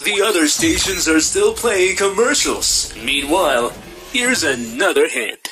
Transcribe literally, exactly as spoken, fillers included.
The other stations are still playing commercials. Meanwhile, here's another hint.